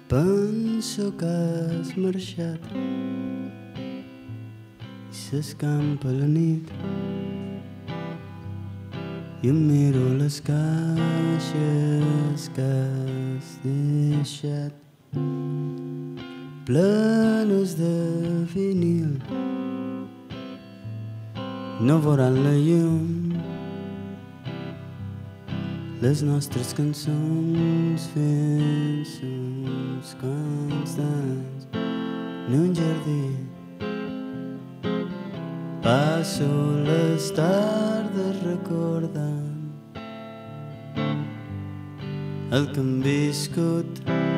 Penso que has marxat i s'escampa la nit i em miro les caixes que has deixat plenes de vinil, no veuran la llum. Les nostres cançons fent sons constants en un jardí. Passo les tardes recordant el que hem viscut.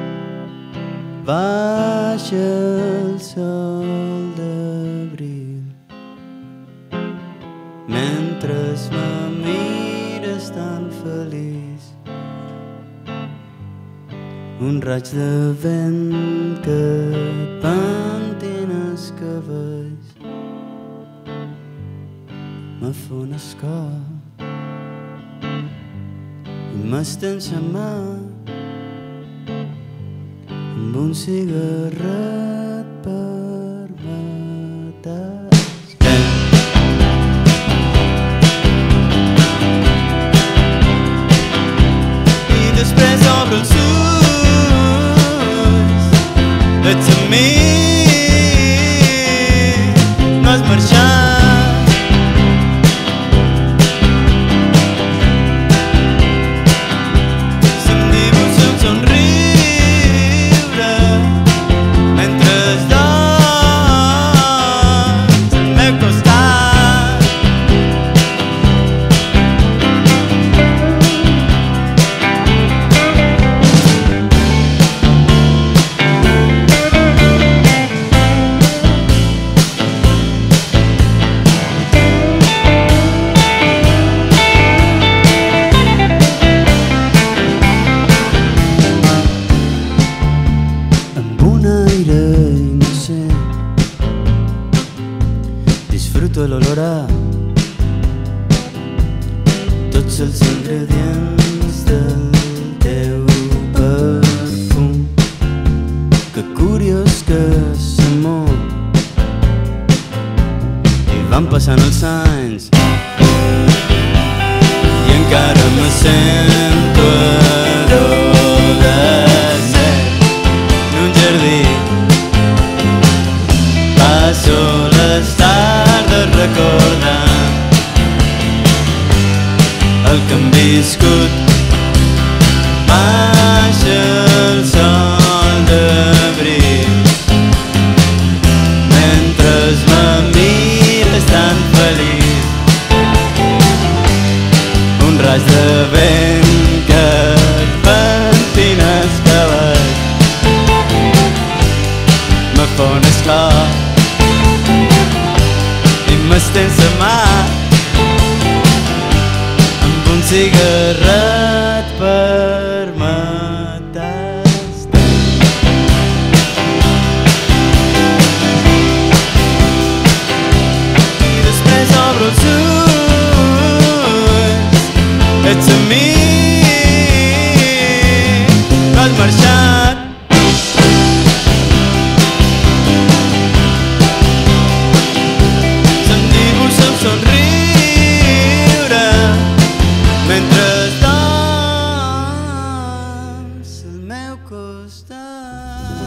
Baixa el sol d'abril mentre me mires tan feliç. Un raig de vent que et pentina els cabells me fa un escor i m'estén la mà amb un cigarret per matar. I després obre els ulls, ets amb mi, no has marxat. Se'm dibuixa un somriure mentre dorms al meu costat. Amb un aire innocent disfruto l'olor a tots els ingredients del teu perfum. Que curiós que l'amor i van passant els anys i encara me sento adolescent en un jardí. Passo les tardes recordant el que hem viscut. Baixa el sol d'abril mentre me mires tan feliç. Un raig de vent que et pentina els cabells me fa un esclar i m'estén la mà amb un cigarret per matar-te. I després obro els ulls, ets amb mi, no has marxat. Se'm dibuixa un somriure mentre dorms al meu costat.